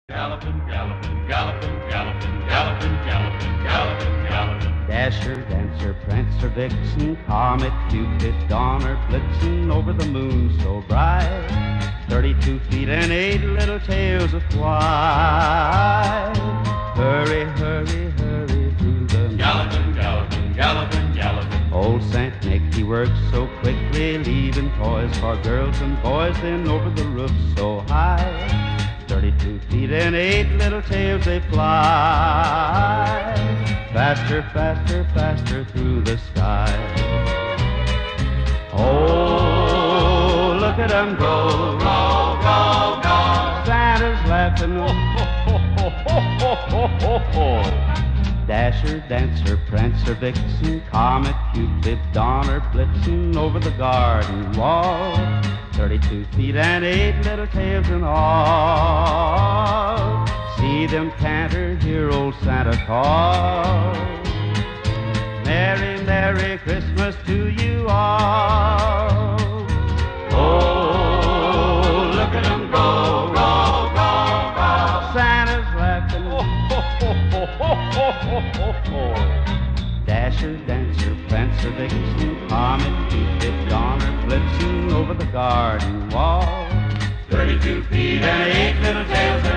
Galloping, galloping, galloping, galloping, galloping, galloping, galloping, galloping. Dasher, Dancer, Prancer, Vixen, Comet, Cupid, Donner, Blitzen, over the moon so bright. 32 feet and 8 little tails of white. Hurry, hurry, hurry through the Galloping, galloping, galloping, galloping. Old Saint Nick, he works so quickly, leaving toys for girls and boys, then over the roof so high. 32 feet and 8 little tails they fly. Faster, faster, faster through the sky. Oh, look at them go, Go, go, go. Santa's laughing. Dasher, Dancer, Prancer, Vixen, Comet, Cupid, Donner, Blitzen, over the garden wall. 32 feet and 8 little tails in all. See them canter, hear old Santa call. Merry, Merry Christmas to you all. Oh, look at them go, Go, go, go. Santa's laughing. Dasher, Dancer, Prancer, Vixen, Comet, Cupid, Donner, Blitzen, over the garden wall. 32 feet and 8 little tails.